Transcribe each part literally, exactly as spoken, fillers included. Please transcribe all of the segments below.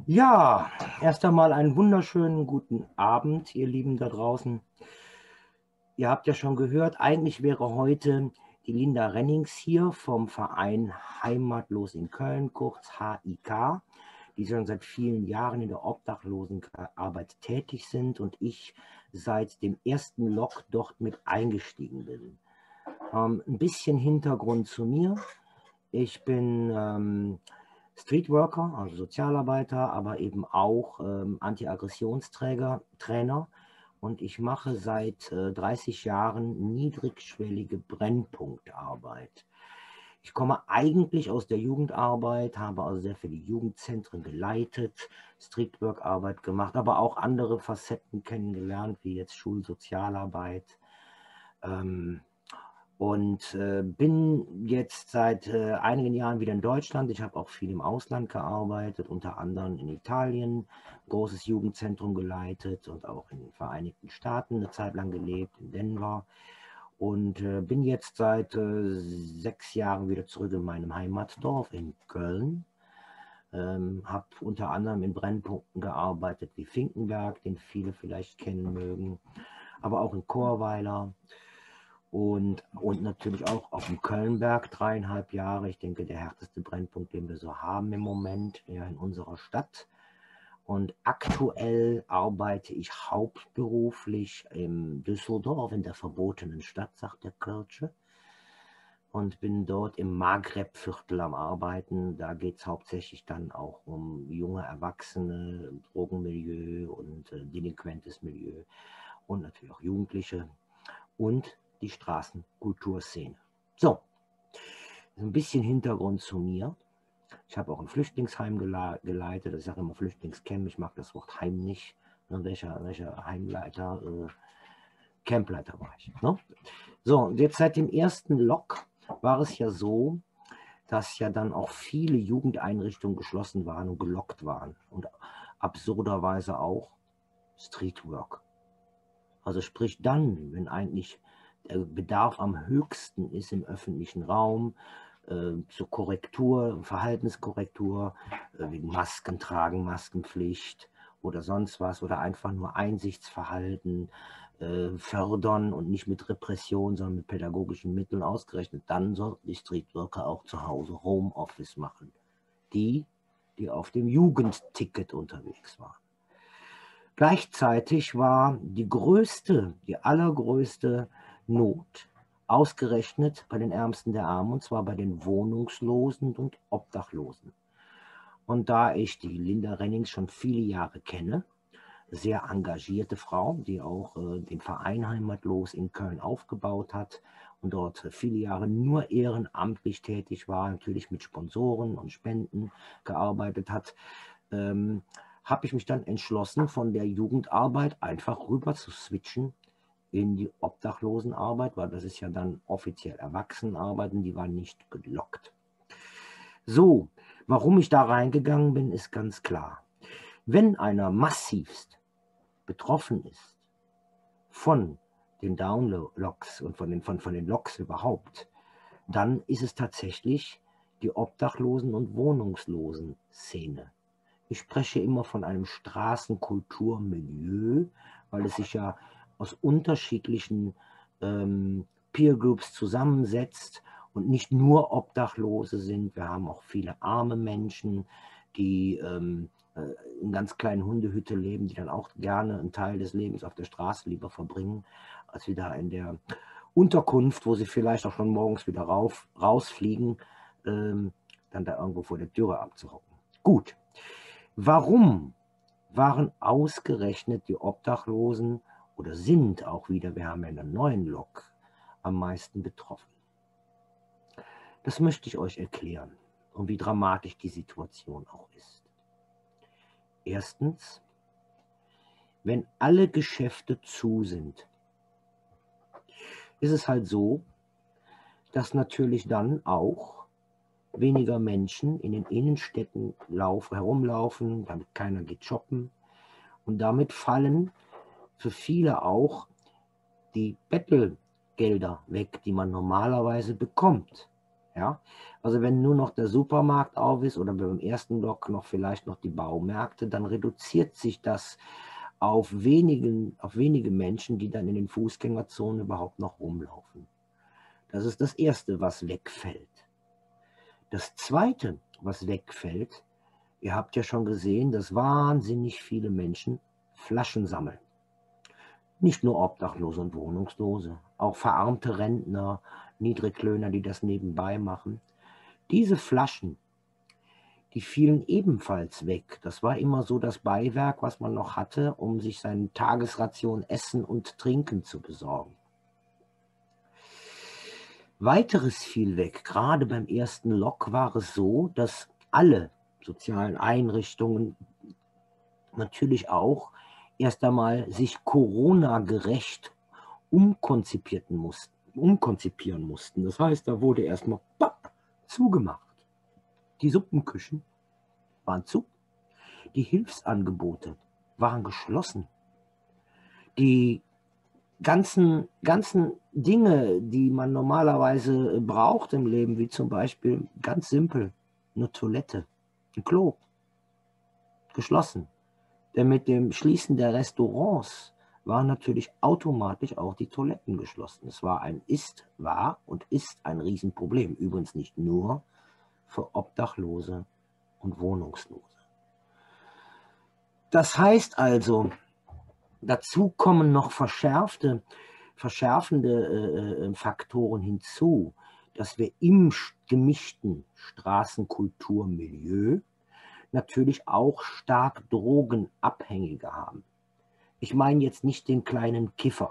Ja, erst einmal einen wunderschönen guten Abend, ihr Lieben da draußen. Ihr habt ja schon gehört, eigentlich wäre heute die Linda Rennings hier vom Verein Heimatlos in Köln, kurz H I K, die schon seit vielen Jahren in der Obdachlosenarbeit tätig sind und ich seit dem ersten Lok dort mit eingestiegen bin. Ähm, ein bisschen Hintergrund zu mir. Ich bin ähm, Streetworker, also Sozialarbeiter, aber eben auch ähm, Anti-Aggressionsträger, Trainer. Und ich mache seit äh, dreißig Jahren niedrigschwellige Brennpunktarbeit. Ich komme eigentlich aus der Jugendarbeit, habe also sehr viele Jugendzentren geleitet, Streetwork-Arbeit gemacht, aber auch andere Facetten kennengelernt, wie jetzt Schulsozialarbeit. Ähm, und äh, bin jetzt seit äh, einigen Jahren wieder in Deutschland. Ich habe auch viel im Ausland gearbeitet, unter anderem in Italien, großes Jugendzentrum geleitet und auch in den Vereinigten Staaten eine Zeit lang gelebt, in Denver. Und äh, bin jetzt seit äh, sechs Jahren wieder zurück in meinem Heimatdorf in Köln. Ähm, habe unter anderem in Brennpunkten gearbeitet wie Finkenberg, den viele vielleicht kennen mögen, aber auch in Chorweiler. Und, und natürlich auch auf dem Kölnberg dreieinhalb Jahre. Ich denke, der härteste Brennpunkt, den wir so haben im Moment ja, in unserer Stadt. Und aktuell arbeite ich hauptberuflich in Düsseldorf, in der verbotenen Stadt, sagt der Kölsche. Und bin dort im Maghreb-Viertel am Arbeiten. Da geht es hauptsächlich dann auch um junge Erwachsene, Drogenmilieu und äh, delinquentes Milieu und natürlich auch Jugendliche und die Straßenkulturszene. So, ein bisschen Hintergrund zu mir. Ich habe auch ein Flüchtlingsheim geleitet. Ich sage immer Flüchtlingscamp. Ich mag das Wort Heim nicht. Welcher, welcher Heimleiter, äh, Campleiter war ich. Ne? So, und jetzt seit dem ersten Lok war es ja so, dass ja dann auch viele Jugendeinrichtungen geschlossen waren und gelockt waren. Und absurderweise auch Streetwork. Also sprich dann, wenn eigentlich der Bedarf am höchsten ist im öffentlichen Raum, äh, zur Korrektur, Verhaltenskorrektur, äh, wegen Masken tragen, Maskenpflicht oder sonst was, oder einfach nur Einsichtsverhalten äh, fördern und nicht mit Repression, sondern mit pädagogischen Mitteln ausgerechnet, dann sollten die Streetworker auch zu Hause Homeoffice machen. Die, die auf dem Jugendticket unterwegs waren. Gleichzeitig war die größte, die allergrößte Not ausgerechnet bei den Ärmsten der Armen, und zwar bei den Wohnungslosen und Obdachlosen. Und da ich die Linda Rennings schon viele Jahre kenne, sehr engagierte Frau, die auch äh, den Verein Heimatlos in Köln aufgebaut hat und dort viele Jahre nur ehrenamtlich tätig war, natürlich mit Sponsoren und Spenden gearbeitet hat, ähm, habe ich mich dann entschlossen, von der Jugendarbeit einfach rüber zu switchen in die Obdachlosenarbeit, weil das ist ja dann offiziell Erwachsenenarbeit und die war nicht gelockt. So, warum ich da reingegangen bin, ist ganz klar. Wenn einer massivst betroffen ist von den Downlocks und von den, von, von den Locks überhaupt, dann ist es tatsächlich die Obdachlosen- und Wohnungslosen-Szene. Ich spreche immer von einem Straßenkulturmilieu, weil es sich ja aus unterschiedlichen ähm, Peer Groups zusammensetzt und nicht nur Obdachlose sind. Wir haben auch viele arme Menschen, die ähm, in ganz kleinen Hundehütte leben, die dann auch gerne einen Teil des Lebens auf der Straße lieber verbringen, als wieder in der Unterkunft, wo sie vielleicht auch schon morgens wieder rauf, rausfliegen, ähm, dann da irgendwo vor der Türe abzuhocken. Gut. Warum waren ausgerechnet die Obdachlosen oder sind auch wieder, wir haben ja einen neuen Lok, am meisten betroffen? Das möchte ich euch erklären und wie dramatisch die Situation auch ist. Erstens, wenn alle Geschäfte zu sind, ist es halt so, dass natürlich dann auch weniger Menschen in den Innenstädten laufen, herumlaufen, damit keiner geht shoppen. Und damit fallen für viele auch die Bettelgelder weg, die man normalerweise bekommt. Ja? Also wenn nur noch der Supermarkt auf ist oder beim ersten Block noch vielleicht noch die Baumärkte, dann reduziert sich das auf, wenigen, auf wenige Menschen, die dann in den Fußgängerzonen überhaupt noch rumlaufen. Das ist das Erste, was wegfällt. Das Zweite, was wegfällt, ihr habt ja schon gesehen, dass wahnsinnig viele Menschen Flaschen sammeln. Nicht nur Obdachlose und Wohnungslose, auch verarmte Rentner, Niedriglöhner, die das nebenbei machen. Diese Flaschen, die fielen ebenfalls weg. Das war immer so das Beiwerk, was man noch hatte, um sich seine Tagesration Essen und Trinken zu besorgen. Weiteres fiel weg. Gerade beim ersten Lock war es so, dass alle sozialen Einrichtungen natürlich auch erst einmal sich Corona-gerecht umkonzipierten mussten, umkonzipieren mussten. Das heißt, da wurde erstmal zugemacht. Die Suppenküchen waren zu, die Hilfsangebote waren geschlossen. Die ganzen, ganzen Dinge, die man normalerweise braucht im Leben, wie zum Beispiel ganz simpel eine Toilette, ein Klo, geschlossen. Denn mit dem Schließen der Restaurants waren natürlich automatisch auch die Toiletten geschlossen. Es war ein ist, war und ist ein Riesenproblem. Übrigens nicht nur für Obdachlose und Wohnungslose. Das heißt also, dazu kommen noch verschärfte, verschärfende äh, Faktoren hinzu, dass wir im gemischten Straßenkulturmilieu natürlich auch stark Drogenabhängige haben. Ich meine jetzt nicht den kleinen Kiffer.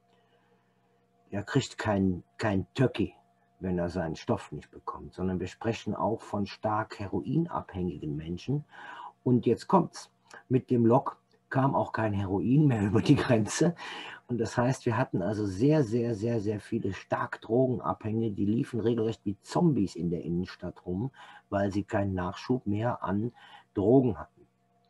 Der kriegt kein, kein Töcki, wenn er seinen Stoff nicht bekommt, sondern wir sprechen auch von stark heroinabhängigen Menschen. Und jetzt kommt's. Mit dem Lock kam auch kein Heroin mehr über die Grenze. Und das heißt, wir hatten also sehr, sehr, sehr, sehr viele stark Drogenabhängige, die liefen regelrecht wie Zombies in der Innenstadt rum, weil sie keinen Nachschub mehr an Drogen hatten.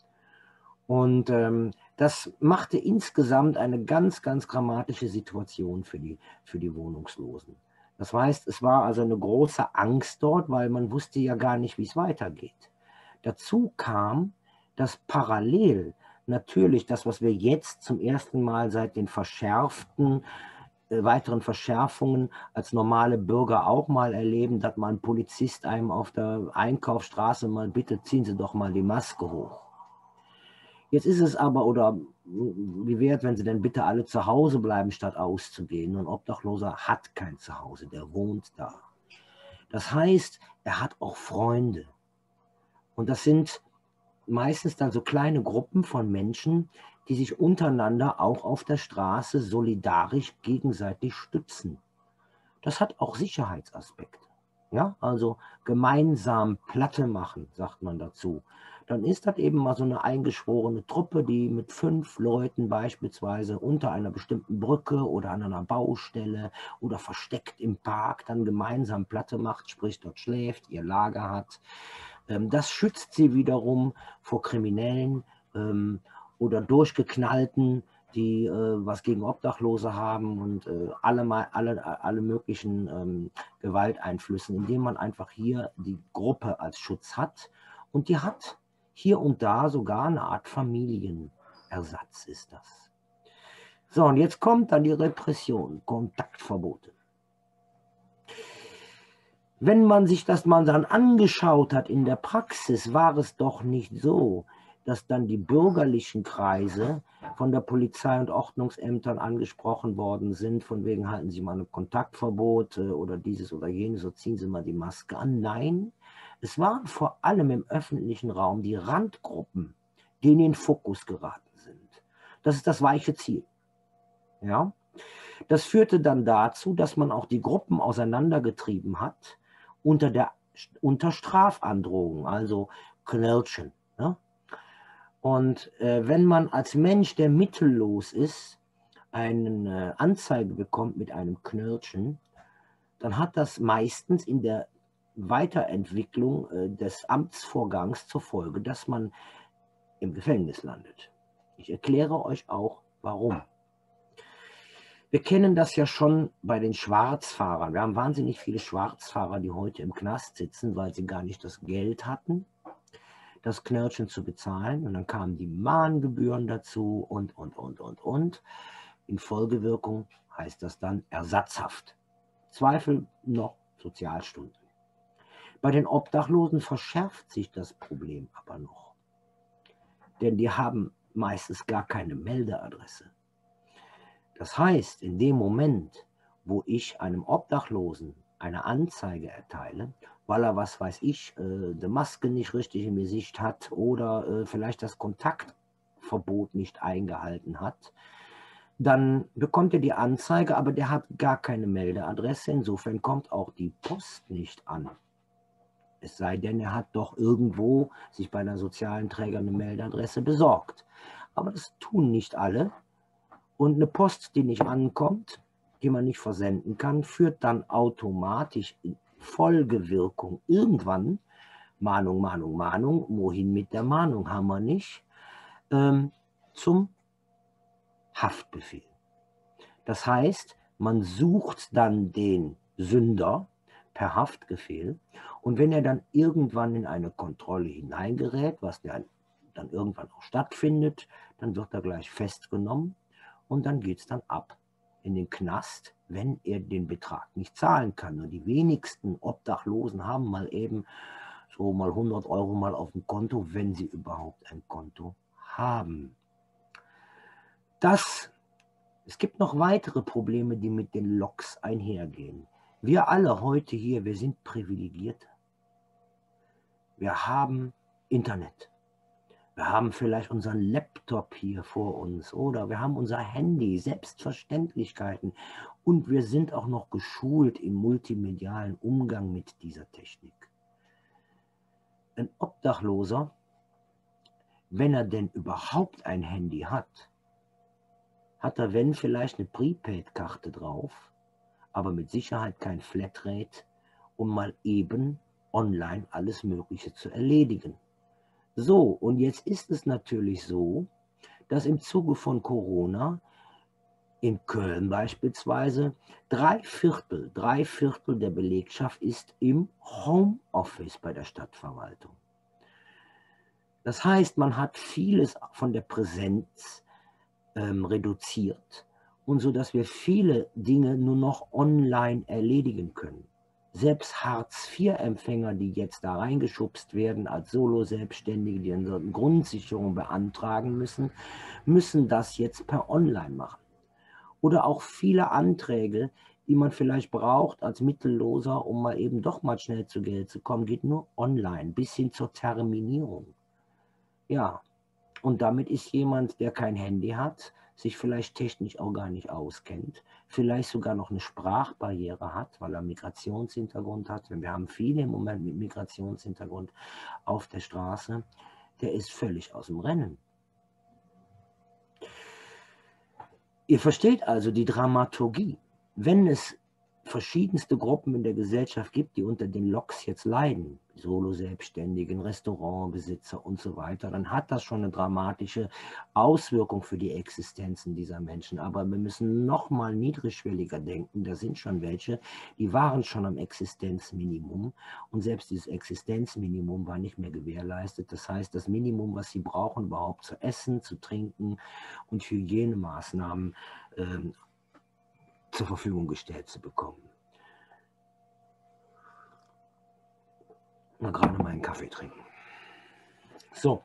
Und ähm, das machte insgesamt eine ganz, ganz dramatische Situation für die, für die Wohnungslosen. Das heißt, es war also eine große Angst dort, weil man wusste ja gar nicht, wie es weitergeht. Dazu kam, dass parallel natürlich das, was wir jetzt zum ersten Mal seit den verschärften, äh, weiteren Verschärfungen als normale Bürger auch mal erleben, dass mal ein Polizist einem auf der Einkaufsstraße mal, bitte ziehen Sie doch mal die Maske hoch. Jetzt ist es aber, oder wie wäre es, wenn Sie denn bitte alle zu Hause bleiben, statt auszugehen? Und ein Obdachloser hat kein Zuhause, der wohnt da. Das heißt, er hat auch Freunde. Und das sind meistens dann so kleine Gruppen von Menschen, die sich untereinander auch auf der Straße solidarisch gegenseitig stützen. Das hat auch Sicherheitsaspekte. Ja, also gemeinsam Platte machen, sagt man dazu. Dann ist das eben mal so eine eingeschworene Truppe, die mit fünf Leuten beispielsweise unter einer bestimmten Brücke oder an einer Baustelle oder versteckt im Park dann gemeinsam Platte macht, sprich dort schläft, ihr Lager hat. Das schützt sie wiederum vor Kriminellen ähm, oder Durchgeknallten, die äh, was gegen Obdachlose haben und äh, alle, alle, alle möglichen ähm, Gewalteinflüssen, indem man einfach hier die Gruppe als Schutz hat. Und die hat hier und da sogar eine Art Familienersatz ist das. So, und jetzt kommt dann die Repression, Kontaktverbote. Wenn man sich das mal dann angeschaut hat in der Praxis, war es doch nicht so, dass dann die bürgerlichen Kreise von der Polizei und Ordnungsämtern angesprochen worden sind, von wegen halten Sie mal ein Kontaktverbot oder dieses oder jenes, so ziehen Sie mal die Maske an. Nein, es waren vor allem im öffentlichen Raum die Randgruppen, die in den Fokus geraten sind. Das ist das weiche Ziel. Ja? Das führte dann dazu, dass man auch die Gruppen auseinandergetrieben hat, unter, der, unter Strafandrohung, also Knirschen. Ne? Und äh, wenn man als Mensch, der mittellos ist, eine Anzeige bekommt mit einem Knirschen, dann hat das meistens in der Weiterentwicklung äh, des Amtsvorgangs zur Folge, dass man im Gefängnis landet. Ich erkläre euch auch, warum. Wir kennen das ja schon bei den Schwarzfahrern. Wir haben wahnsinnig viele Schwarzfahrer, die heute im Knast sitzen, weil sie gar nicht das Geld hatten, das Knöllchen zu bezahlen. Und dann kamen die Mahngebühren dazu und, und, und, und, und. In Folgewirkung heißt das dann Ersatzhaft. Zweifel noch Sozialstunden. Bei den Obdachlosen verschärft sich das Problem aber noch. Denn die haben meistens gar keine Meldeadresse. Das heißt, in dem Moment, wo ich einem Obdachlosen eine Anzeige erteile, weil er, was weiß ich, äh, die Maske nicht richtig im Gesicht hat oder äh, vielleicht das Kontaktverbot nicht eingehalten hat, dann bekommt er die Anzeige, aber der hat gar keine Meldeadresse. Insofern kommt auch die Post nicht an. Es sei denn, er hat doch irgendwo sich bei einer sozialen Träger eine Meldeadresse besorgt. Aber das tun nicht alle. Und eine Post, die nicht ankommt, die man nicht versenden kann, führt dann automatisch in Folgewirkung irgendwann, Mahnung, Mahnung, Mahnung, wohin mit der Mahnung, haben wir nicht, ähm, zum Haftbefehl. Das heißt, man sucht dann den Sünder per Haftbefehl und wenn er dann irgendwann in eine Kontrolle hineingerät, was dann irgendwann auch stattfindet, dann wird er gleich festgenommen. Und dann geht es dann ab in den Knast, wenn er den Betrag nicht zahlen kann. Und die wenigsten Obdachlosen haben mal eben so mal hundert Euro mal auf dem Konto, wenn sie überhaupt ein Konto haben. Das, es gibt noch weitere Probleme, die mit den Loks einhergehen. Wir alle heute hier, wir sind privilegiert. Wir haben Internet. Wir haben vielleicht unseren Laptop hier vor uns oder wir haben unser Handy, Selbstverständlichkeiten. Und wir sind auch noch geschult im multimedialen Umgang mit dieser Technik. Ein Obdachloser, wenn er denn überhaupt ein Handy hat, hat er, wenn, vielleicht eine Prepaid-Karte drauf, aber mit Sicherheit kein Flatrate, um mal eben online alles Mögliche zu erledigen. So, und jetzt ist es natürlich so, dass im Zuge von Corona in Köln beispielsweise drei Viertel, drei Viertel der Belegschaft ist im Homeoffice bei der Stadtverwaltung. Das heißt, man hat vieles von der Präsenz ähm, reduziert und so, dass wir viele Dinge nur noch online erledigen können. Selbst Hartz vier Empfänger, die jetzt da reingeschubst werden als Solo-Selbstständige, die eine Grundsicherung beantragen müssen, müssen das jetzt per Online machen. Oder auch viele Anträge, die man vielleicht braucht als Mittelloser, um mal eben doch mal schnell zu Geld zu kommen, geht nur online, bis hin zur Terminierung. Ja, und damit ist jemand, der kein Handy hat, sich vielleicht technisch auch gar nicht auskennt, vielleicht sogar noch eine Sprachbarriere hat, weil er Migrationshintergrund hat. Wir haben viele im Moment mit Migrationshintergrund auf der Straße, der ist völlig aus dem Rennen. Ihr versteht also die Dramaturgie. Wenn es verschiedenste Gruppen in der Gesellschaft gibt, die unter den Loks jetzt leiden, Solo-Selbstständigen, Restaurantbesitzer und so weiter, dann hat das schon eine dramatische Auswirkung für die Existenzen dieser Menschen. Aber wir müssen noch mal niedrigschwelliger denken. Da sind schon welche, die waren schon am Existenzminimum und selbst dieses Existenzminimum war nicht mehr gewährleistet. Das heißt, das Minimum, was sie brauchen, überhaupt zu essen, zu trinken und Hygienemaßnahmen äh, zur Verfügung gestellt zu bekommen. Mal gerade meinen Kaffee trinken. So,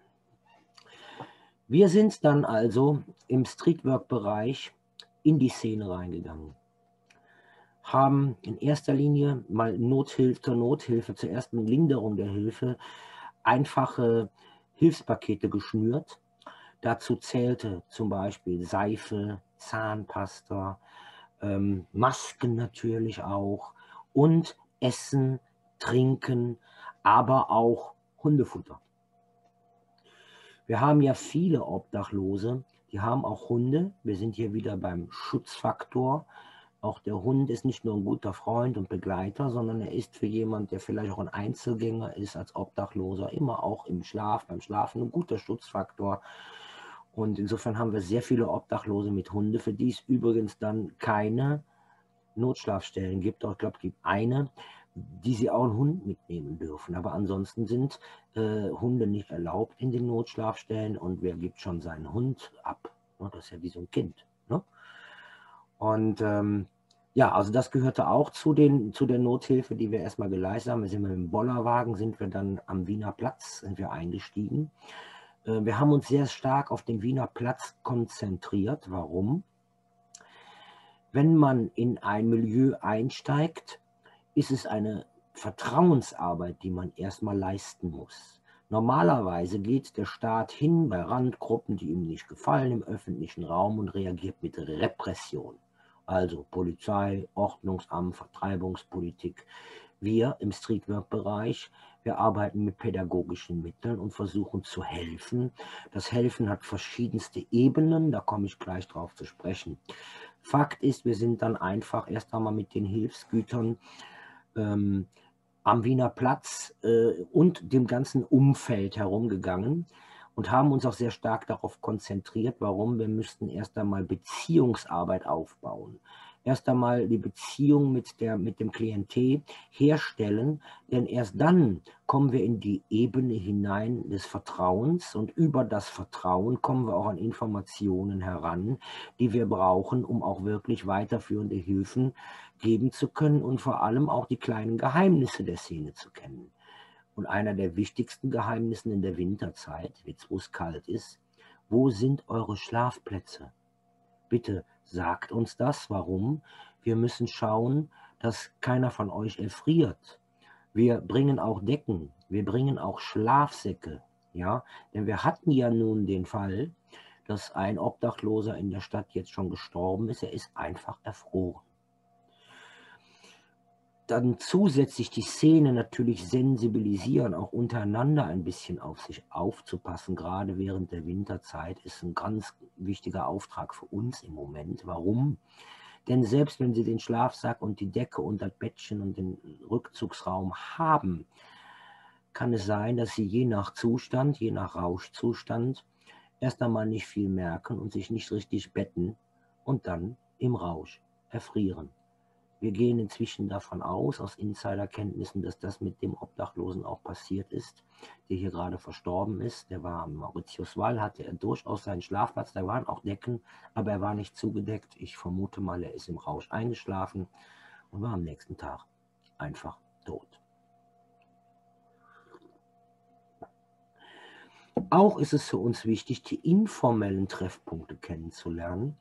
wir sind dann also im Streetwork-Bereich in die Szene reingegangen, haben in erster Linie mal Nothilfe zur Nothilfe, zur ersten Linderung der Hilfe, einfache Hilfspakete geschnürt. Dazu zählte zum Beispiel Seife, Zahnpasta, ähm, Masken natürlich auch und Essen, Trinken, aber auch Hundefutter. Wir haben ja viele Obdachlose, die haben auch Hunde. Wir sind hier wieder beim Schutzfaktor. Auch der Hund ist nicht nur ein guter Freund und Begleiter, sondern er ist für jemanden, der vielleicht auch ein Einzelgänger ist, als Obdachloser, immer auch im Schlaf, beim Schlafen ein guter Schutzfaktor. Und insofern haben wir sehr viele Obdachlose mit Hunde, für die es übrigens dann keine Notschlafstellen gibt. Ich glaube, es gibt eine, die sie auch einen Hund mitnehmen dürfen. Aber ansonsten sind äh, Hunde nicht erlaubt in den Notschlafstellen. Und wer gibt schon seinen Hund ab? Ne? Das ist ja wie so ein Kind. Ne? Und ähm, ja, also das gehörte auch zu, den, zu der Nothilfe, die wir erstmal geleistet haben. Wir sind mit dem Bollerwagen, sind wir dann am Wiener Platz, sind wir eingestiegen. Äh, wir haben uns sehr stark auf den Wiener Platz konzentriert. Warum? Wenn man in ein Milieu einsteigt, ist es eine Vertrauensarbeit, die man erstmal leisten muss. Normalerweise geht der Staat hin bei Randgruppen, die ihm nicht gefallen im öffentlichen Raum und reagiert mit Repression. Also Polizei, Ordnungsamt, Vertreibungspolitik. Wir im Streetwork-Bereich, wir arbeiten mit pädagogischen Mitteln und versuchen zu helfen. Das Helfen hat verschiedenste Ebenen, da komme ich gleich drauf zu sprechen. Fakt ist, wir sind dann einfach erst einmal mit den Hilfsgütern ähm, am Wiener Platz äh, und dem ganzen Umfeld herumgegangen und haben uns auch sehr stark darauf konzentriert. Warum? Wir müssten erst einmal Beziehungsarbeit aufbauen. Erst einmal die Beziehung mit, der, mit dem Klientel herstellen, denn erst dann kommen wir in die Ebene hinein des Vertrauens und über das Vertrauen kommen wir auch an Informationen heran, die wir brauchen, um auch wirklich weiterführende Hilfen geben zu können und vor allem auch die kleinen Geheimnisse der Szene zu kennen. Und einer der wichtigsten Geheimnisse in der Winterzeit, jetzt wo es kalt ist: Wo sind eure Schlafplätze? Bitte sagt uns das. Warum? Wir müssen schauen, dass keiner von euch erfriert. Wir bringen auch Decken, wir bringen auch Schlafsäcke, ja, denn wir hatten ja nun den Fall, dass ein Obdachloser in der Stadt jetzt schon gestorben ist. Er ist einfach erfroren. Dann zusätzlich die Szene natürlich sensibilisieren, auch untereinander ein bisschen auf sich aufzupassen, gerade während der Winterzeit, ist ein ganz wichtiger Auftrag für uns im Moment. Warum? Denn selbst wenn Sie den Schlafsack und die Decke und das Bettchen und den Rückzugsraum haben, kann es sein, dass Sie je nach Zustand, je nach Rauschzustand erst einmal nicht viel merken und sich nicht richtig betten und dann im Rausch erfrieren. Wir gehen inzwischen davon aus, aus Insiderkenntnissen, dass das mit dem Obdachlosen auch passiert ist, der hier gerade verstorben ist. Der war am Mauritiuswall, hatte er durchaus seinen Schlafplatz, da waren auch Decken, aber er war nicht zugedeckt. Ich vermute mal, er ist im Rausch eingeschlafen und war am nächsten Tag einfach tot. Auch ist es für uns wichtig, die informellen Treffpunkte kennenzulernen,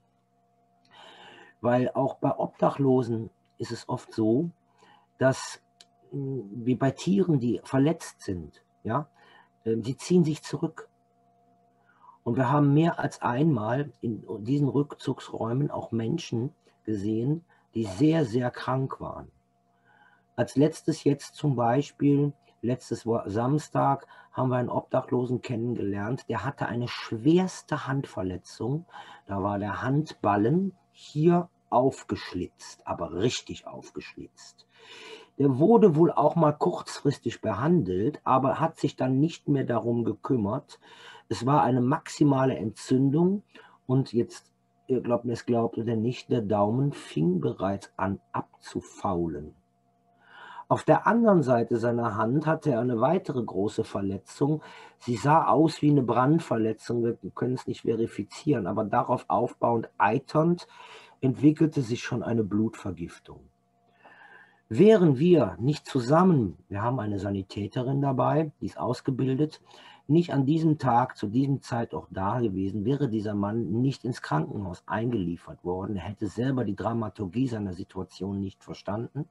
weil auch bei Obdachlosen ist es oft so, dass wie bei Tieren, die verletzt sind, ja, sie ziehen sich zurück. Und wir haben mehr als einmal in diesen Rückzugsräumen auch Menschen gesehen, die sehr, sehr krank waren. Als letztes jetzt zum Beispiel, letztes Samstag, haben wir einen Obdachlosen kennengelernt, der hatte eine schwerste Handverletzung. Da war der Handballen hier aufgeschlitzt, aber richtig aufgeschlitzt. Der wurde wohl auch mal kurzfristig behandelt, aber hat sich dann nicht mehr darum gekümmert. Es war eine maximale Entzündung und jetzt, ihr glaubt mir es glaubt oder nicht, der Daumen fing bereits an abzufaulen. Auf der anderen Seite seiner Hand hatte er eine weitere große Verletzung. Sie sah aus wie eine Brandverletzung, wir können es nicht verifizieren, aber darauf aufbauend eiternd entwickelte sich schon eine Blutvergiftung. Wären wir nicht zusammen, wir haben eine Sanitäterin dabei, die ist ausgebildet, nicht an diesem Tag, zu diesem Zeit auch da gewesen, wäre dieser Mann nicht ins Krankenhaus eingeliefert worden. Er hätte selber die Dramaturgie seiner Situation nicht verstanden.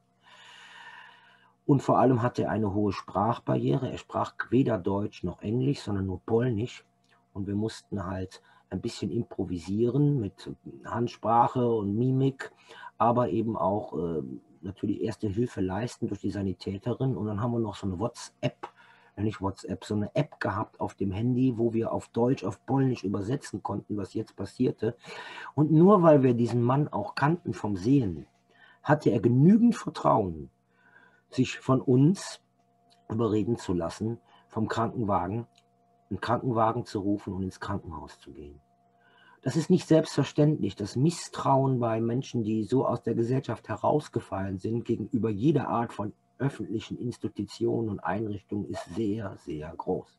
Und vor allem hatte er eine hohe Sprachbarriere. Er sprach weder Deutsch noch Englisch, sondern nur Polnisch. Und wir mussten halt ein bisschen improvisieren mit Handsprache und Mimik, aber eben auch äh, natürlich erste Hilfe leisten durch die Sanitäterin. Und dann haben wir noch so eine WhatsApp, ja nicht WhatsApp, so eine App gehabt auf dem Handy, wo wir auf Deutsch, auf Polnisch übersetzen konnten, was jetzt passierte. Und nur weil wir diesen Mann auch kannten vom Sehen, hatte er genügend Vertrauen, sich von uns überreden zu lassen, vom Krankenwagen, einen Krankenwagen zu rufen und ins Krankenhaus zu gehen. Das ist nicht selbstverständlich. Das Misstrauen bei Menschen, die so aus der Gesellschaft herausgefallen sind, gegenüber jeder Art von öffentlichen Institutionen und Einrichtungen ist sehr, sehr groß.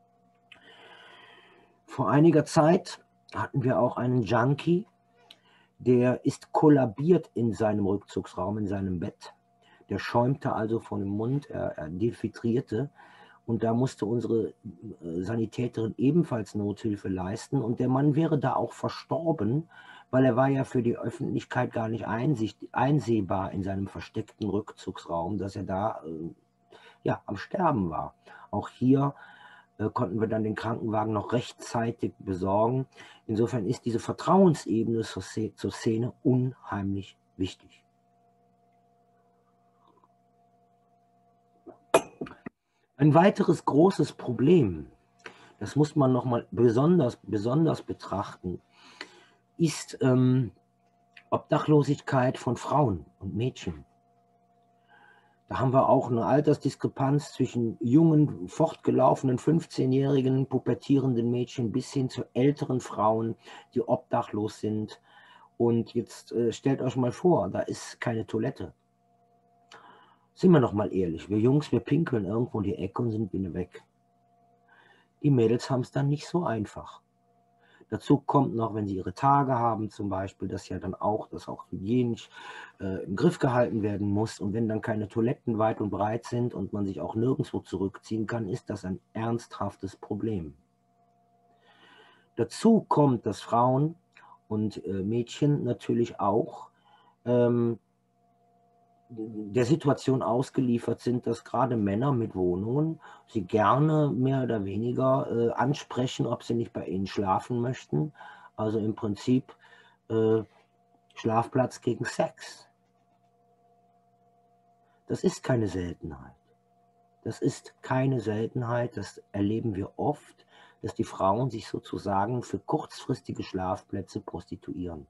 Vor einiger Zeit hatten wir auch einen Junkie, der ist kollabiert in seinem Rückzugsraum, in seinem Bett. Der schäumte also von dem Mund, er, er defiltrierte. Und da musste unsere Sanitäterin ebenfalls Nothilfe leisten. Und der Mann wäre da auch verstorben, weil er war ja für die Öffentlichkeit gar nicht einsicht, einsehbar in seinem versteckten Rückzugsraum, dass er da äh, ja, am Sterben war. Auch hier äh, konnten wir dann den Krankenwagen noch rechtzeitig besorgen. Insofern ist diese Vertrauensebene zur, zur Szene unheimlich wichtig. Ein weiteres großes Problem, das muss man nochmal besonders, besonders betrachten, ist ähm, Obdachlosigkeit von Frauen und Mädchen. Da haben wir auch eine Altersdiskrepanz zwischen jungen, fortgelaufenen fünfzehnjährigen, pubertierenden Mädchen bis hin zu älteren Frauen, die obdachlos sind. Und jetzt äh, stellt euch mal vor, da ist keine Toilette. Sind wir noch mal ehrlich, wir Jungs, wir pinkeln irgendwo in die Ecke und sind wieder weg. Die Mädels haben es dann nicht so einfach. Dazu kommt noch, wenn sie ihre Tage haben zum Beispiel, dass ja dann auch, dass auch hygienisch äh, im Griff gehalten werden muss. Und wenn dann keine Toiletten weit und breit sind und man sich auch nirgendwo zurückziehen kann, ist das ein ernsthaftes Problem. Dazu kommt, dass Frauen und äh, Mädchen natürlich auch ähm, der Situation ausgeliefert sind, dass gerade Männer mit Wohnungen sie gerne mehr oder weniger äh, ansprechen, ob sie nicht bei ihnen schlafen möchten. Also im Prinzip äh, Schlafplatz gegen Sex. Das ist keine Seltenheit. Das ist keine Seltenheit, das erleben wir oft, dass die Frauen sich sozusagen für kurzfristige Schlafplätze prostituieren.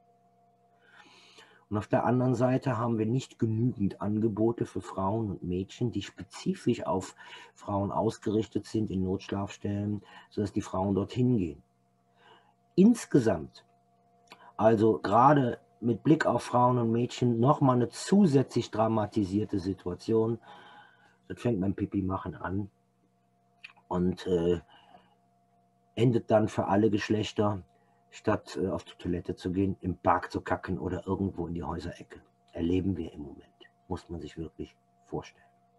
Und auf der anderen Seite haben wir nicht genügend Angebote für Frauen und Mädchen, die spezifisch auf Frauen ausgerichtet sind in Notschlafstellen, sodass die Frauen dorthin gehen. Insgesamt, also gerade mit Blick auf Frauen und Mädchen, nochmal eine zusätzlich dramatisierte Situation. Das fängt beim Pipi-Machen an und äh, endet dann für alle Geschlechter, statt äh, auf die Toilette zu gehen, im Park zu kacken oder irgendwo in die Häuserecke. Erleben wir im Moment. Muss man sich wirklich vorstellen.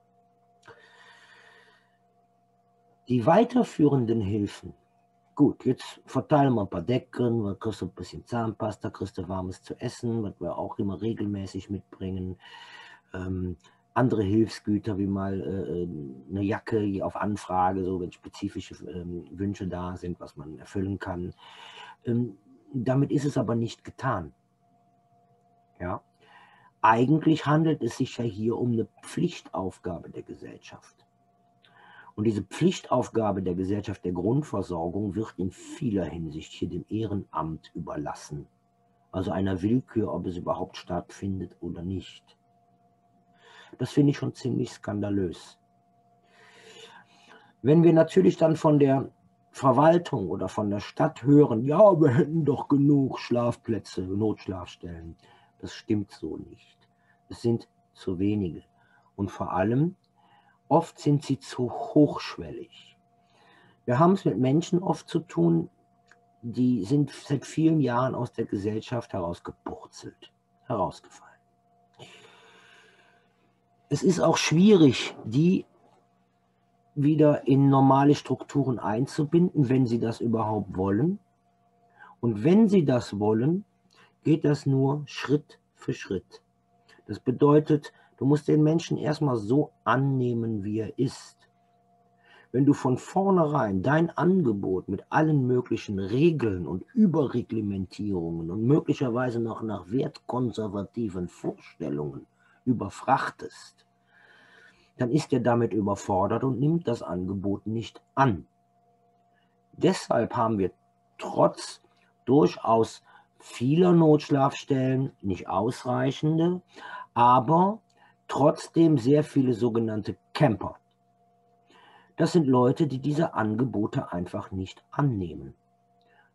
Die weiterführenden Hilfen. Gut, jetzt verteilen wir ein paar Decken, wir kriegst ein bisschen Zahnpasta, kriegst du warmes zu essen, was wir auch immer regelmäßig mitbringen. Ähm, andere Hilfsgüter, wie mal äh, eine Jacke auf Anfrage, so wenn spezifische ähm, Wünsche da sind, was man erfüllen kann. Ähm, damit ist es aber nicht getan. Ja? Eigentlich handelt es sich ja hier um eine Pflichtaufgabe der Gesellschaft. Und diese Pflichtaufgabe der Gesellschaft der Grundversorgung wird in vieler Hinsicht hier dem Ehrenamt überlassen. Also einer Willkür, ob es überhaupt stattfindet oder nicht. Das finde ich schon ziemlich skandalös. Wenn wir natürlich dann von der Verwaltung oder von der Stadt hören, ja, wir hätten doch genug Schlafplätze, Notschlafstellen. Das stimmt so nicht. Es sind zu wenige. Und vor allem, oft sind sie zu hochschwellig. Wir haben es mit Menschen oft zu tun, die sind seit vielen Jahren aus der Gesellschaft herausgepurzelt, herausgefallen. Es ist auch schwierig, die wieder in normale Strukturen einzubinden, wenn sie das überhaupt wollen. Und wenn sie das wollen, geht das nur Schritt für Schritt. Das bedeutet, du musst den Menschen erstmal so annehmen, wie er ist. Wenn du von vornherein dein Angebot mit allen möglichen Regeln und Überreglementierungen und möglicherweise noch nach wertkonservativen Vorstellungen überfrachtest, dann ist er damit überfordert und nimmt das Angebot nicht an. Deshalb haben wir trotz durchaus vieler Notschlafstellen, nicht ausreichende, aber trotzdem sehr viele sogenannte Camper. Das sind Leute, die diese Angebote einfach nicht annehmen.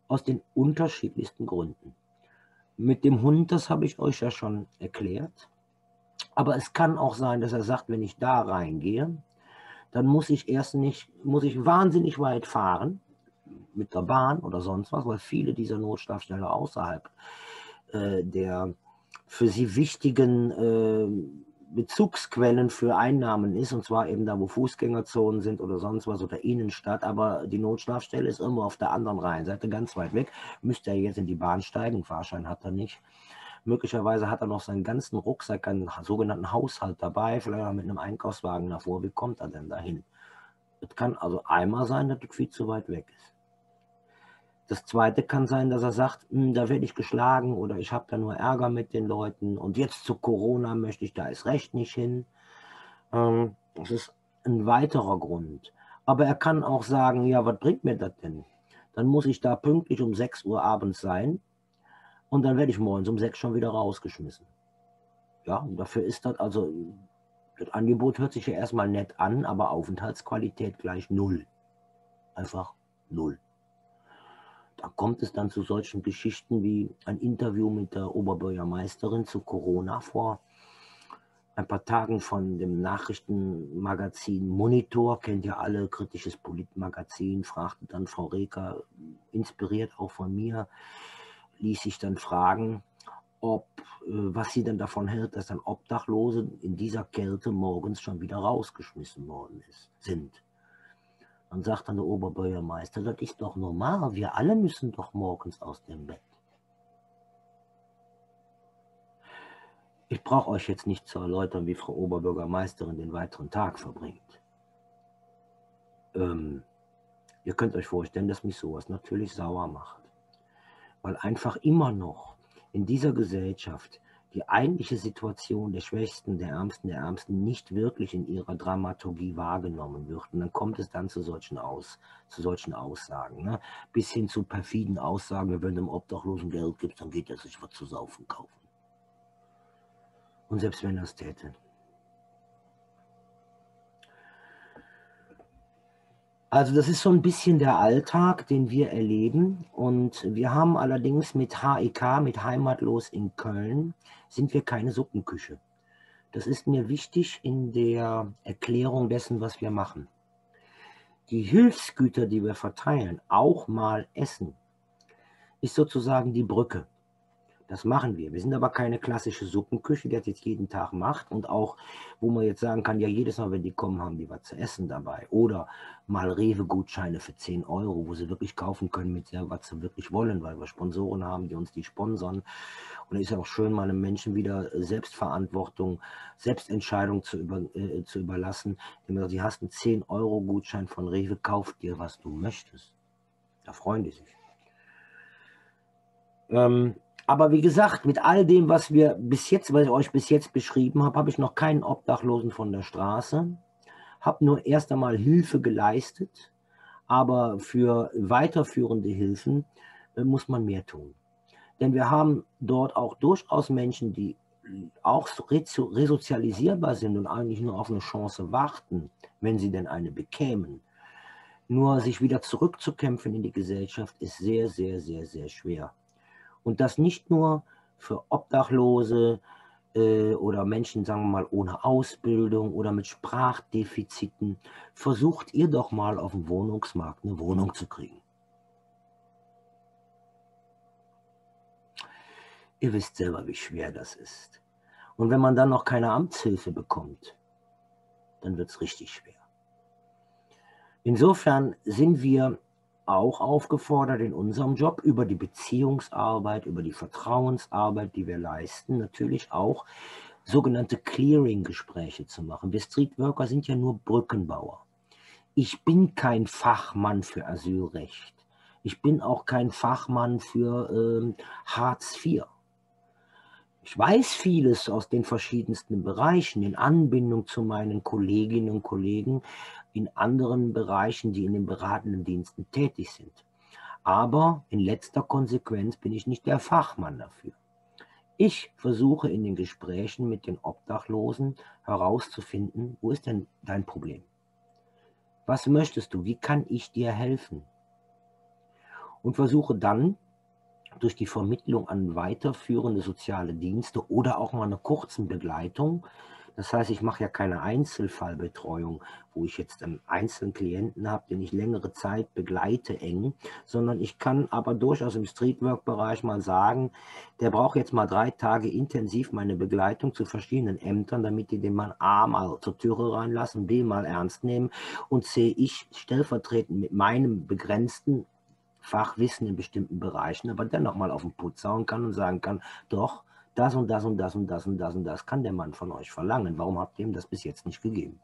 Aus den unterschiedlichsten Gründen. Mit dem Hund, das habe ich euch ja schon erklärt. Aber es kann auch sein, dass er sagt, wenn ich da reingehe, dann muss ich erst nicht, muss ich wahnsinnig weit fahren mit der Bahn oder sonst was, weil viele dieser Notschlafstellen außerhalb äh, der für sie wichtigen äh, Bezugsquellen für Einnahmen ist, und zwar eben da, wo Fußgängerzonen sind oder sonst was oder Innenstadt, aber die Notschlafstelle ist immer auf der anderen Rheinseite, ganz weit weg. Müsste er jetzt in die Bahn steigen, Fahrschein hat er nicht. Möglicherweise hat er noch seinen ganzen Rucksack, einen sogenannten Haushalt dabei, vielleicht auch mit einem Einkaufswagen davor. Wie kommt er denn dahin? Es kann also einmal sein, dass es viel zu weit weg ist. Das Zweite kann sein, dass er sagt, da werde ich geschlagen oder ich habe da nur Ärger mit den Leuten und jetzt zu Corona möchte ich da erst recht nicht hin. Ähm, das ist ein weiterer Grund. Aber er kann auch sagen, ja, was bringt mir das denn? Dann muss ich da pünktlich um sechs Uhr abends sein und dann werde ich morgens um sechs schon wieder rausgeschmissen. Ja, und dafür ist das also, das Angebot hört sich ja erstmal nett an, aber Aufenthaltsqualität gleich null. Einfach null. Da kommt es dann zu solchen Geschichten wie ein Interview mit der Oberbürgermeisterin zu Corona vor ein paar Tagen von dem Nachrichtenmagazin Monitor, kennt ja alle, kritisches Politmagazin, fragte dann Frau Reker, inspiriert auch von mir, ließ sich dann fragen, ob, was sie denn davon hält, dass dann Obdachlose in dieser Kälte morgens schon wieder rausgeschmissen worden ist, sind. Dann sagt dann der Oberbürgermeister, das ist doch normal, wir alle müssen doch morgens aus dem Bett. Ich brauche euch jetzt nicht zu erläutern, wie Frau Oberbürgermeisterin den weiteren Tag verbringt. Ähm, ihr könnt euch vorstellen, dass mich sowas natürlich sauer macht. Weil einfach immer noch in dieser Gesellschaft die eigentliche Situation der Schwächsten, der Ärmsten, der Ärmsten nicht wirklich in ihrer Dramaturgie wahrgenommen wird. Und dann kommt es dann zu solchen, Aus, zu solchen Aussagen. Ne? Bis hin zu perfiden Aussagen, wenn dem Obdachlosen Geld gibt, dann geht er sich was zu saufen kaufen. Und selbst wenn er es täte. Also das ist so ein bisschen der Alltag, den wir erleben. Und wir haben allerdings mit H I K, mit Heimatlos in Köln, sind wir keine Suppenküche. Das ist mir wichtig in der Erklärung dessen, was wir machen. Die Hilfsgüter, die wir verteilen, auch mal Essen, ist sozusagen die Brücke. Das machen wir. Wir sind aber keine klassische Suppenküche, die das jetzt jeden Tag macht und auch, wo man jetzt sagen kann, ja, jedes Mal, wenn die kommen, haben die was zu essen dabei. Oder mal Rewe-Gutscheine für zehn Euro, wo sie wirklich kaufen können mit der, was sie wirklich wollen, weil wir Sponsoren haben, die uns die sponsern. Und es ist ja auch schön, mal einem Menschen wieder Selbstverantwortung, Selbstentscheidung zu, über, äh, zu überlassen. Indem man sagt, du hast einen zehn Euro Gutschein von Rewe, kauf dir, was du möchtest. Da freuen die sich. Ähm, Aber wie gesagt, mit all dem, was wir bis jetzt, was ich euch bis jetzt beschrieben habe, habe ich noch keinen Obdachlosen von der Straße, habe nur erst einmal Hilfe geleistet, aber für weiterführende Hilfen äh, muss man mehr tun. Denn wir haben dort auch durchaus Menschen, die auch resozialisierbar sind und eigentlich nur auf eine Chance warten, wenn sie denn eine bekämen. Nur sich wieder zurückzukämpfen in die Gesellschaft ist sehr, sehr, sehr, sehr schwer. Und das nicht nur für Obdachlose äh, oder Menschen, sagen wir mal, ohne Ausbildung oder mit Sprachdefiziten. Versucht ihr doch mal auf dem Wohnungsmarkt eine Wohnung zu kriegen. Ihr wisst selber, wie schwer das ist. Und wenn man dann noch keine Amtshilfe bekommt, dann wird es richtig schwer. Insofern sind wir auch aufgefordert in unserem Job über die Beziehungsarbeit, über die Vertrauensarbeit, die wir leisten, natürlich auch sogenannte Clearing-Gespräche zu machen. Wir Streetworker sind ja nur Brückenbauer. Ich bin kein Fachmann für Asylrecht. Ich bin auch kein Fachmann für ähm, Hartz vier. Ich weiß vieles aus den verschiedensten Bereichen in Anbindung zu meinen Kolleginnen und Kollegen in anderen Bereichen, die in den beratenden Diensten tätig sind. Aber in letzter Konsequenz bin ich nicht der Fachmann dafür. Ich versuche in den Gesprächen mit den Obdachlosen herauszufinden, wo ist denn dein Problem? Was möchtest du? Wie kann ich dir helfen? und versuche dann durch die Vermittlung an weiterführende soziale Dienste oder auch mal eine kurze Begleitung. Das heißt, ich mache ja keine Einzelfallbetreuung, wo ich jetzt einen einzelnen Klienten habe, den ich längere Zeit begleite eng, sondern ich kann aber durchaus im Streetwork-Bereich mal sagen, der braucht jetzt mal drei Tage intensiv meine Begleitung zu verschiedenen Ämtern, damit die den Mann A mal zur Türe reinlassen, B mal ernst nehmen und C ich stellvertretend mit meinem begrenzten Fachwissen in bestimmten Bereichen, aber dennoch mal auf den Putz hauen kann und sagen kann, doch, das und das und das und das und das und das kann der Mann von euch verlangen. Warum habt ihr ihm das bis jetzt nicht gegeben?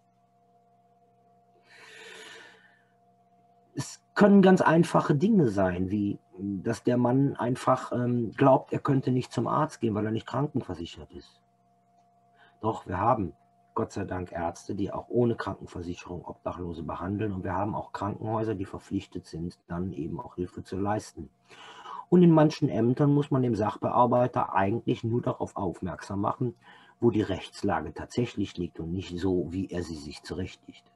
Es können ganz einfache Dinge sein, wie dass der Mann einfach ähm, glaubt, er könnte nicht zum Arzt gehen, weil er nicht krankenversichert ist. Doch, wir haben Gott sei Dank Ärzte, die auch ohne Krankenversicherung Obdachlose behandeln, und wir haben auch Krankenhäuser, die verpflichtet sind, dann eben auch Hilfe zu leisten. Und in manchen Ämtern muss man dem Sachbearbeiter eigentlich nur darauf aufmerksam machen, wo die Rechtslage tatsächlich liegt und nicht so, wie er sie sich zurechtrichtet.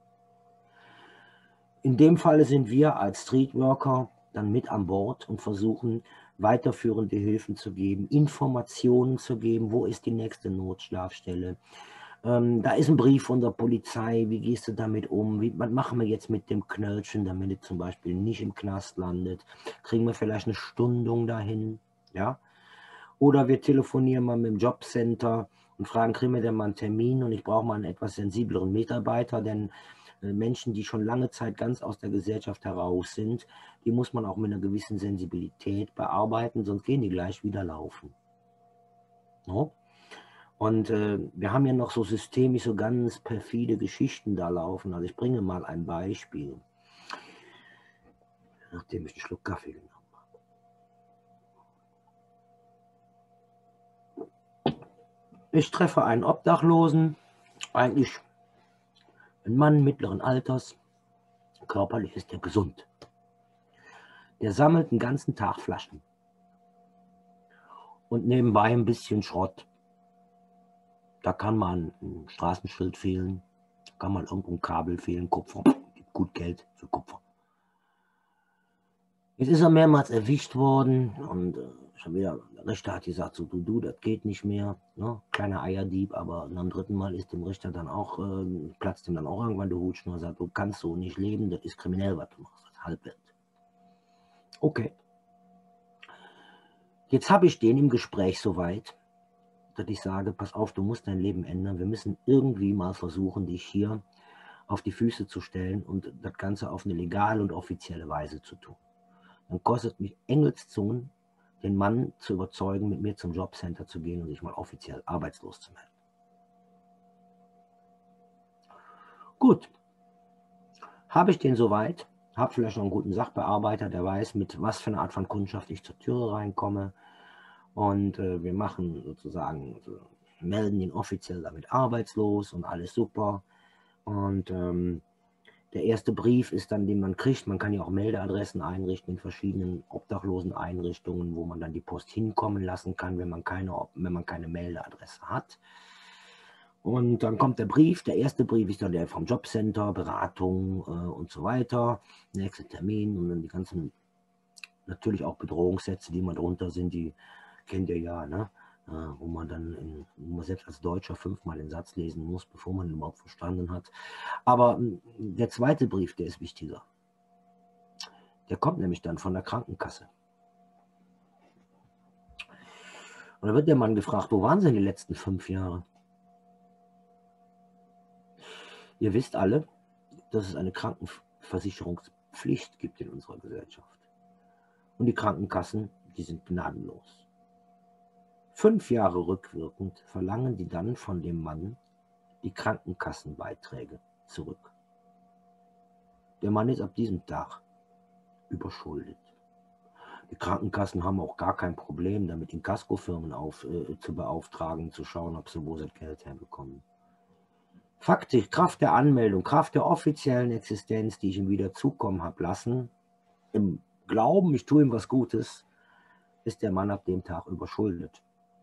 In dem Falle sind wir als Streetworker dann mit an Bord und versuchen, weiterführende Hilfen zu geben, Informationen zu geben, wo ist die nächste Notschlafstelle. Ähm, da ist ein Brief von der Polizei, wie gehst du damit um? Wie, was machen wir jetzt mit dem Knöllchen, damit er zum Beispiel nicht im Knast landet? Kriegen wir vielleicht eine Stundung dahin? Ja? Oder wir telefonieren mal mit dem Jobcenter und fragen, kriegen wir denn mal einen Termin? Und ich brauche mal einen etwas sensibleren Mitarbeiter, denn äh, Menschen, die schon lange Zeit ganz aus der Gesellschaft heraus sind, die muss man auch mit einer gewissen Sensibilität bearbeiten, sonst gehen die gleich wieder laufen. No? Und äh, wir haben ja noch so systemisch so ganz perfide Geschichten da laufen. Also ich bringe mal ein Beispiel, nachdem ich einen Schluck Kaffee genommen habe. Ich treffe einen Obdachlosen, eigentlich ein Mann mittleren Alters, körperlich ist er gesund. Der sammelt den ganzen Tag Flaschen und nebenbei ein bisschen Schrott. Da kann mal ein Straßenschild fehlen, kann mal irgendwo ein Kabel fehlen, Kupfer, gibt gut Geld für Kupfer. Jetzt ist er mehrmals erwischt worden und äh, schon wieder, der Richter hat gesagt, so du, du, das geht nicht mehr, ne? Kleiner Eierdieb, aber am dritten Mal ist dem Richter dann auch, äh, platzt ihm dann auch irgendwann der Hutschnur und sagt, du kannst so nicht leben, das ist kriminell, was du machst, das ist Halbwelt. Okay. Jetzt habe ich den im Gespräch soweit, dass ich sage, pass auf, du musst dein Leben ändern, wir müssen irgendwie mal versuchen, dich hier auf die Füße zu stellen und das Ganze auf eine legale und offizielle Weise zu tun. Dann kostet mich Engelszungen, den Mann zu überzeugen, mit mir zum Jobcenter zu gehen und sich mal offiziell arbeitslos zu melden. Gut, habe ich den soweit, habe vielleicht noch einen guten Sachbearbeiter, der weiß, mit was für einer Art von Kundschaft ich zur Türe reinkomme, und äh, wir machen sozusagen, also melden ihn offiziell damit arbeitslos und alles super. Und ähm, der erste Brief ist dann, den man kriegt. Man kann ja auch Meldeadressen einrichten in verschiedenen obdachlosen Einrichtungen, wo man dann die Post hinkommen lassen kann, wenn man keine, wenn man keine Meldeadresse hat. Und dann kommt der Brief. Der erste Brief ist dann der vom Jobcenter, Beratung äh, und so weiter. Nächster Termin und dann die ganzen, natürlich auch Bedrohungssätze, die mal drunter sind, die kennt ihr ja, ne? Äh, wo man dann, in, wo man selbst als Deutscher fünfmal den Satz lesen muss, bevor man ihn überhaupt verstanden hat. Aber der zweite Brief, der ist wichtiger. Der kommt nämlich dann von der Krankenkasse. Und da wird der Mann gefragt, wo waren Sie die letzten fünf Jahre? Ihr wisst alle, dass es eine Krankenversicherungspflicht gibt in unserer Gesellschaft. Und die Krankenkassen, die sind gnadenlos. Fünf Jahre rückwirkend verlangen die dann von dem Mann die Krankenkassenbeiträge zurück. Der Mann ist ab diesem Tag überschuldet. Die Krankenkassen haben auch gar kein Problem damit, Inkassofirmen auf, äh, zu beauftragen, zu schauen, ob sie wo sie das Geld herbekommen. Faktisch, Kraft der Anmeldung, Kraft der offiziellen Existenz, die ich ihm wieder zukommen habe lassen, im Glauben, ich tue ihm was Gutes, ist der Mann ab dem Tag überschuldet.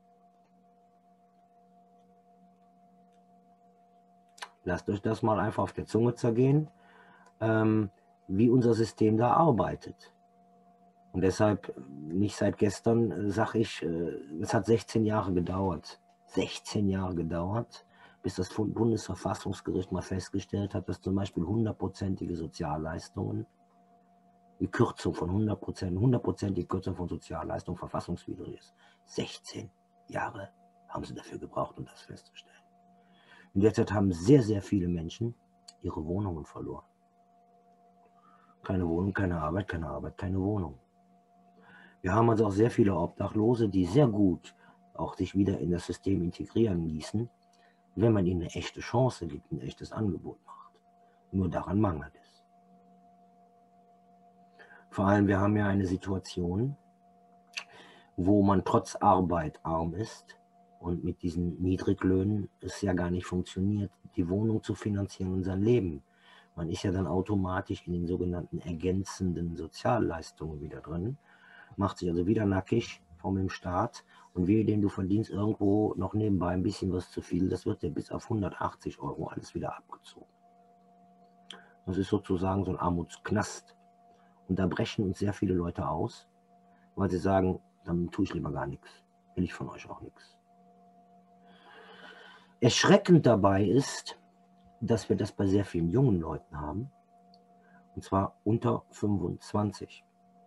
Lasst euch das mal einfach auf der Zunge zergehen, ähm, wie unser System da arbeitet. Und deshalb nicht seit gestern, sage ich, es hat sechzehn Jahre gedauert. sechzehn Jahre gedauert, bis das Bundesverfassungsgericht mal festgestellt hat, dass zum Beispiel hundertprozentige Sozialleistungen, die Kürzung von hundert Prozent, hundertprozentige Kürzung von Sozialleistungen verfassungswidrig ist. sechzehn Jahre haben sie dafür gebraucht, um das festzustellen. In der Zeit haben sehr, sehr viele Menschen ihre Wohnungen verloren. Keine Wohnung, keine Arbeit, keine Arbeit, keine Wohnung. Wir haben also auch sehr viele Obdachlose, die sehr gut auch sich wieder in das System integrieren ließen, wenn man ihnen eine echte Chance gibt, ein echtes Angebot macht. Nur daran mangelt es. Vor allem, wir haben ja eine Situation, wo man trotz Arbeit arm ist und mit diesen Niedriglöhnen es ja gar nicht funktioniert, die Wohnung zu finanzieren und sein Leben. Man ist ja dann automatisch in den sogenannten ergänzenden Sozialleistungen wieder drin, macht sich also wieder nackig vom dem Staat und wehe dem, du verdienst irgendwo noch nebenbei ein bisschen was zu viel, das wird dir bis auf hundertachtzig Euro alles wieder abgezogen. Das ist sozusagen so ein Armutsknast. Und da brechen uns sehr viele Leute aus, weil sie sagen, dann tue ich lieber gar nichts, will ich von euch auch nichts. Erschreckend dabei ist, dass wir das bei sehr vielen jungen Leuten haben, und zwar unter fünfundzwanzig.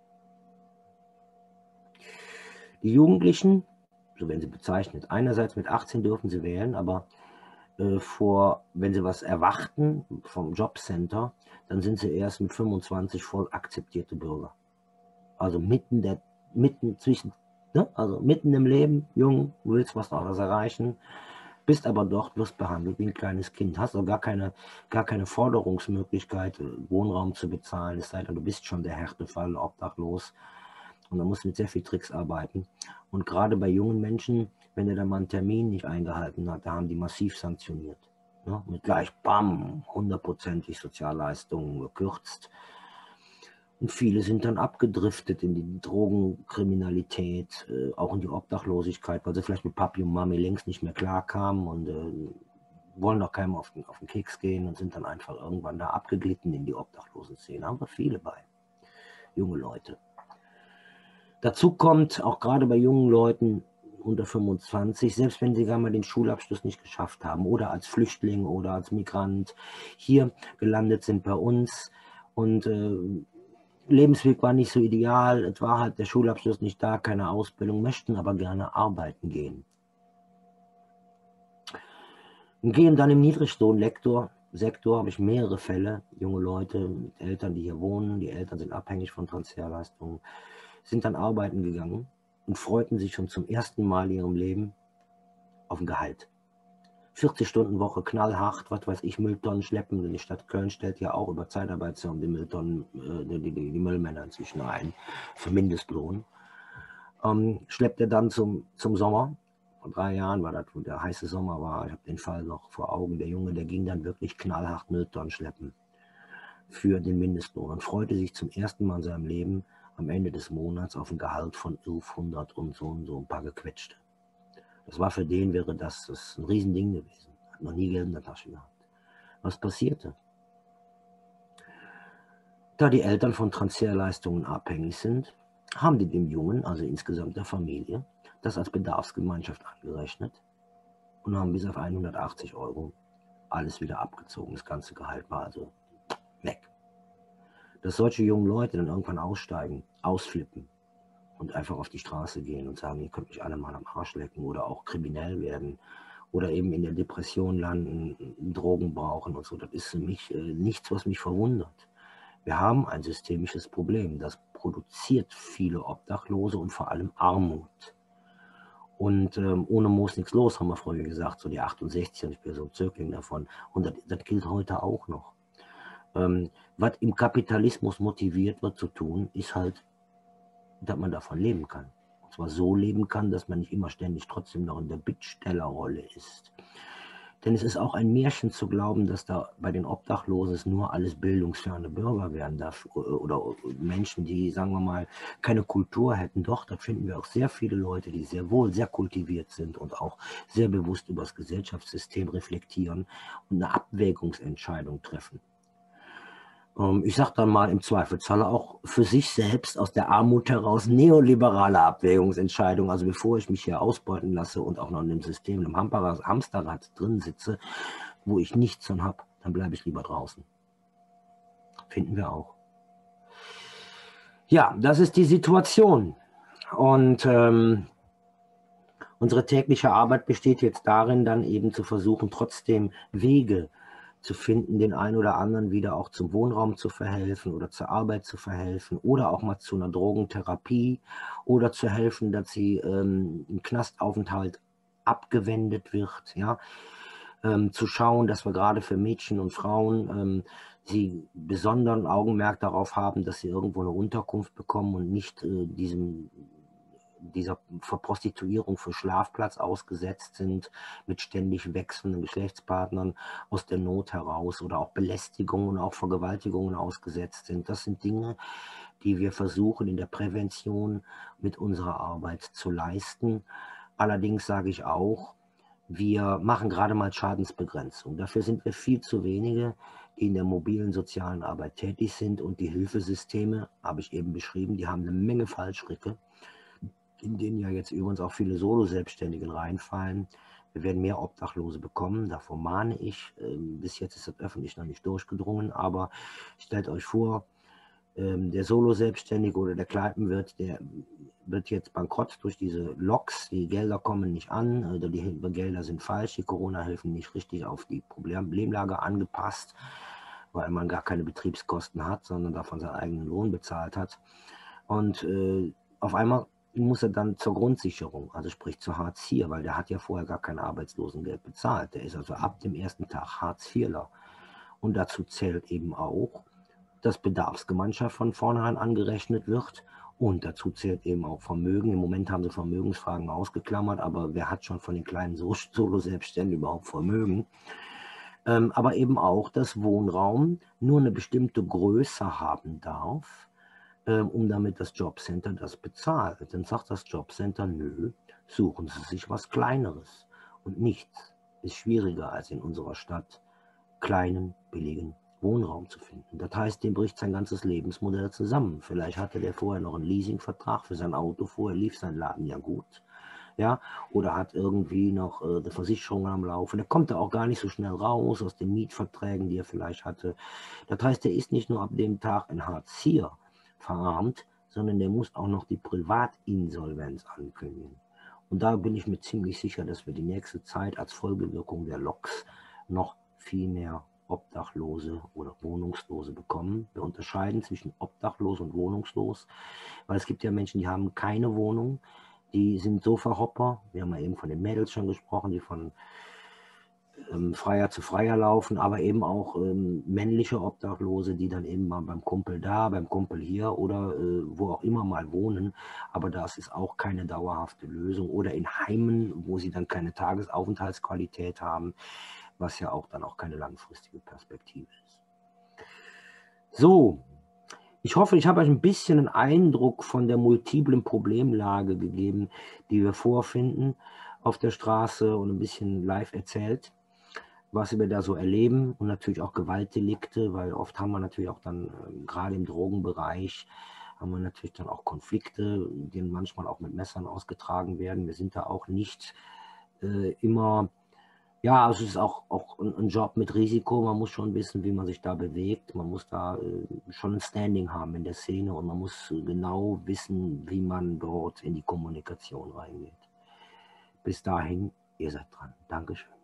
Die Jugendlichen, so werden sie bezeichnet, einerseits mit achtzehn dürfen sie wählen, aber äh, vor, wenn sie was erwarten vom Jobcenter, dann sind sie erst mit fünfundzwanzig voll akzeptierte Bürger. Also mitten, der, mitten zwischen, ne? also mitten im Leben, jung, du willst was daraus erreichen, bist aber dort, wirst behandelt wie ein kleines Kind, hast auch gar keine, gar keine Forderungsmöglichkeit, Wohnraum zu bezahlen, es sei denn, du bist schon der Härtefall, obdachlos. Und da musst du mit sehr viel Tricks arbeiten. Und gerade bei jungen Menschen, wenn er dann mal einen Termin nicht eingehalten hat, da haben die massiv sanktioniert. Ja, mit gleich, bam, hundertprozentig Sozialleistungen gekürzt. Und viele sind dann abgedriftet in die Drogenkriminalität, äh, auch in die Obdachlosigkeit, weil sie vielleicht mit Papi und Mami längst nicht mehr klarkamen und äh, wollen auch keinem auf den, auf den Keks gehen und sind dann einfach irgendwann da abgeglitten in die Obdachlosenszene. Da haben wir viele bei, junge Leute. Dazu kommt, auch gerade bei jungen Leuten unter fünfundzwanzig, selbst wenn sie gar mal den Schulabschluss nicht geschafft haben oder als Flüchtling oder als Migrant hier gelandet sind bei uns und äh, Lebensweg war nicht so ideal, es war halt der Schulabschluss nicht da, keine Ausbildung, möchten aber gerne arbeiten gehen. Und gehen dann im Niedriglohnsektor, Sektor habe ich mehrere Fälle, junge Leute mit Eltern, die hier wohnen, die Eltern sind abhängig von Transferleistungen, sind dann arbeiten gegangen und freuten sich schon zum ersten Mal in ihrem Leben auf ein Gehalt. vierzig Stunden Woche, knallhart, was weiß ich, Mülltonnen schleppen. Die Stadt Köln stellt ja auch über Zeitarbeitsfirmen die Mülltonnen, äh, die, die, die Müllmänner inzwischen ein, für Mindestlohn. Ähm, schleppt er dann zum, zum Sommer, vor drei Jahren war das, wo der heiße Sommer war, ich habe den Fall noch vor Augen, der Junge, der ging dann wirklich knallhart Mülltonnen schleppen für den Mindestlohn und freute sich zum ersten Mal in seinem Leben am Ende des Monats auf ein Gehalt von elfhundert und so und so ein paar gequetschte. Das war für den, wäre das, das ein Riesending gewesen. Hat noch nie Geld in der Tasche gehabt. Was passierte? Da die Eltern von Transferleistungen abhängig sind, haben die dem Jungen, also insgesamt der Familie, das als Bedarfsgemeinschaft angerechnet und haben bis auf hundertachtzig Euro alles wieder abgezogen. Das ganze Gehalt war also weg. Dass solche jungen Leute dann irgendwann aussteigen, ausflippen und einfach auf die Straße gehen und sagen, ihr könnt mich alle mal am Arsch lecken oder auch kriminell werden oder eben in der Depression landen, Drogen brauchen und so, das ist für mich äh, nichts, was mich verwundert. Wir haben ein systemisches Problem, das produziert viele Obdachlose und vor allem Armut. Und ähm, ohne Moos nichts los, haben wir früher gesagt, so die achtundsechzig, und ich bin so ein Zögling davon. Und das, das gilt heute auch noch. Ähm, was im Kapitalismus motiviert wird zu tun, ist halt, dass man davon leben kann. Und zwar so leben kann, dass man nicht immer ständig trotzdem noch in der Bittstellerrolle ist. Denn es ist auch ein Märchen zu glauben, dass da bei den Obdachlosen nur alles bildungsferne Bürger werden darf, oder Menschen, die, sagen wir mal, keine Kultur hätten. Doch, da finden wir auch sehr viele Leute, die sehr wohl sehr kultiviert sind und auch sehr bewusst über das Gesellschaftssystem reflektieren und eine Abwägungsentscheidung treffen. Ähm, ich sage dann mal im Zweifelsfalle auch für sich selbst aus der Armut heraus neoliberale Abwägungsentscheidung. Also bevor ich mich hier ausbeuten lasse und auch noch in dem System, im Hamper- Hamsterrad drin sitze, wo ich nichts von habe, dann bleibe ich lieber draußen. Finden wir auch. Ja, das ist die Situation. Und ähm, unsere tägliche Arbeit besteht jetzt darin, dann eben zu versuchen, trotzdem Wege zu finden, den einen oder anderen wieder auch zum Wohnraum zu verhelfen oder zur Arbeit zu verhelfen oder auch mal zu einer Drogentherapie oder zu helfen, dass sie ähm, im Knastaufenthalt abgewendet wird, ja, ähm, zu schauen, dass wir gerade für Mädchen und Frauen ähm, sie besonderen Augenmerk darauf haben, dass sie irgendwo eine Unterkunft bekommen und nicht äh, diesem dieser Verprostituierung für Schlafplatz ausgesetzt sind, mit ständig wechselnden Geschlechtspartnern aus der Not heraus oder auch Belästigungen und auch Vergewaltigungen ausgesetzt sind. Das sind Dinge, die wir versuchen in der Prävention mit unserer Arbeit zu leisten. Allerdings sage ich auch, wir machen gerade mal Schadensbegrenzung. Dafür sind wir viel zu wenige, die in der mobilen sozialen Arbeit tätig sind, und die Hilfesysteme, habe ich eben beschrieben, die haben eine Menge Fallstricke, in denen ja jetzt übrigens auch viele Solo-Selbstständigen reinfallen. Wir werden mehr Obdachlose bekommen, davor mahne ich. Ähm, bis jetzt ist das öffentlich noch nicht durchgedrungen, aber stellt euch vor, ähm, der Solo-Selbstständige oder der Kneipenwirt, der wird jetzt bankrott durch diese Loks. Die Gelder kommen nicht an, oder die Gelder sind falsch, die Corona-Hilfen nicht richtig auf die Problemlage angepasst, weil man gar keine Betriebskosten hat, sondern davon seinen eigenen Lohn bezahlt hat. Und äh, auf einmal muss er dann zur Grundsicherung, also sprich zu Hartz vier, weil der hat ja vorher gar kein Arbeitslosengeld bezahlt. Der ist also ab dem ersten Tag Hartz-Vierler. Und dazu zählt eben auch, dass Bedarfsgemeinschaft von vornherein angerechnet wird. Und dazu zählt eben auch Vermögen. Im Moment haben sie Vermögensfragen ausgeklammert, aber wer hat schon von den kleinen Solo-Selbstständigen überhaupt Vermögen? Ähm, aber eben auch, dass Wohnraum nur eine bestimmte Größe haben darf, ähm, um damit das Jobcenter das bezahlt. Dann sagt das Jobcenter, nö, suchen Sie sich was Kleineres. Und nichts ist schwieriger als in unserer Stadt kleinen, billigen Wohnraum zu finden. Das heißt, dem bricht sein ganzes Lebensmodell zusammen. Vielleicht hatte der vorher noch einen Leasingvertrag für sein Auto, vorher lief sein Laden ja gut. Ja, oder hat irgendwie noch äh, eine Versicherung am Laufen. Der kommt da auch gar nicht so schnell raus aus den Mietverträgen, die er vielleicht hatte. Das heißt, der ist nicht nur ab dem Tag in Hartz vier verarmt, sondern der muss auch noch die Privatinsolvenz ankündigen. Und da bin ich mir ziemlich sicher, dass wir die nächste Zeit als Folgewirkung der Loks noch viel mehr Obdachlose oder Wohnungslose bekommen. Wir unterscheiden zwischen obdachlos und wohnungslos, weil es gibt ja Menschen, die haben keine Wohnung, die sind Sofahopper. Wir haben ja eben von den Mädels schon gesprochen, die von ähm, Freier zu Freier laufen, aber eben auch ähm, männliche Obdachlose, die dann eben mal beim Kumpel da, beim Kumpel hier oder äh, wo auch immer mal wohnen. Aber das ist auch keine dauerhafte Lösung. Oder in Heimen, wo sie dann keine Tagesaufenthaltsqualität haben, was ja auch dann auch keine langfristige Perspektive ist. So, ich hoffe, ich habe euch ein bisschen einen Eindruck von der multiplen Problemlage gegeben, die wir vorfinden auf der Straße, und ein bisschen live erzählt, was wir da so erleben, und natürlich auch Gewaltdelikte, weil oft haben wir natürlich auch dann, äh, gerade im Drogenbereich, haben wir natürlich dann auch Konflikte, die manchmal auch mit Messern ausgetragen werden. Wir sind da auch nicht äh, immer, ja, also es ist auch, auch ein, ein Job mit Risiko. Man muss schon wissen, wie man sich da bewegt. Man muss da äh, schon ein Standing haben in der Szene, und man muss äh, genau wissen, wie man dort in die Kommunikation reingeht. Bis dahin, ihr seid dran. Dankeschön.